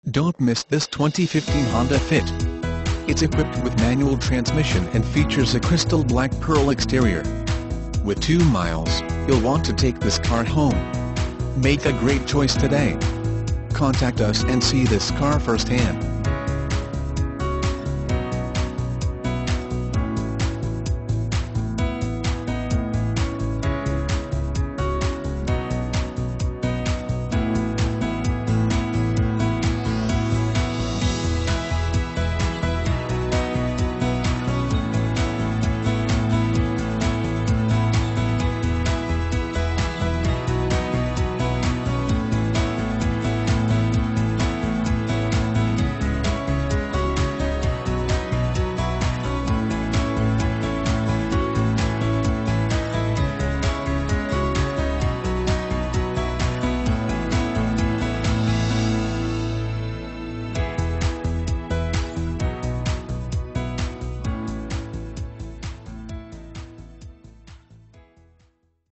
Don't miss this 2015 Honda Fit. It's equipped with manual transmission and features a crystal black pearl exterior. With 2 miles, you'll want to take this car home. Make a great choice today. Contact us and see this car firsthand.